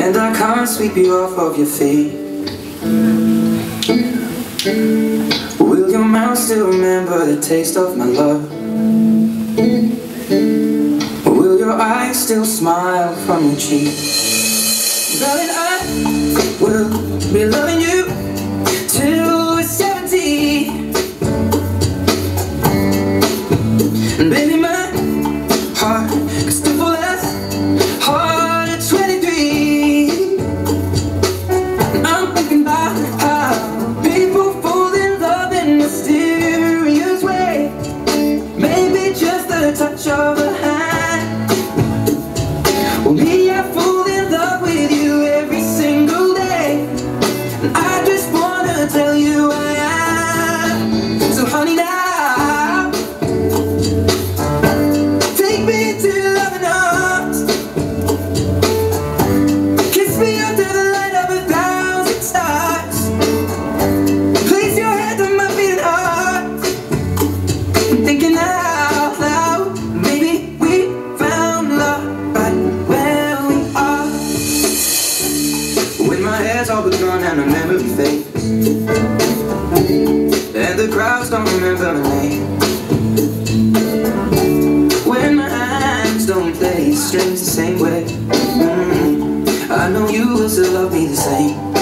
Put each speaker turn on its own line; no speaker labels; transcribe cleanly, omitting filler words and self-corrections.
and I can't sweep you off of your feet. Will your mouth still remember the taste of my love? Will your eyes still smile from your cheek? Darling, I will be loving you till we're 70. And baby, my heart could still fall as hard at 23. And I'm thinking about how people fall in love in mysterious ways. Maybe just a touch of a hand. Well, me, I fall in love with you every single day, and I just wanna tell you I am. So honey, now take me into your loving arms, kiss me under the light of 1,000 stars, place your hand on my beating heart. I'm thinking out loud, maybe we found love right where we are. When my hair's all but gone and my memory fades, and the crowds don't remember my name, when my hands don't play strings the same way, I know you will still love me the same.